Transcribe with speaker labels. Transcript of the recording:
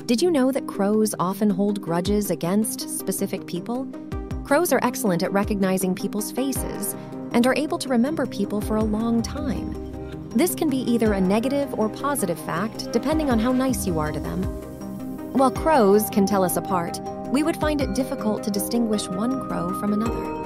Speaker 1: Did you know that crows often hold grudges against specific people? Crows are excellent at recognizing people's faces and are able to remember people for a long time. This can be either a negative or positive fact, depending on how nice you are to them. While crows can tell us apart, we would find it difficult to distinguish one crow from another.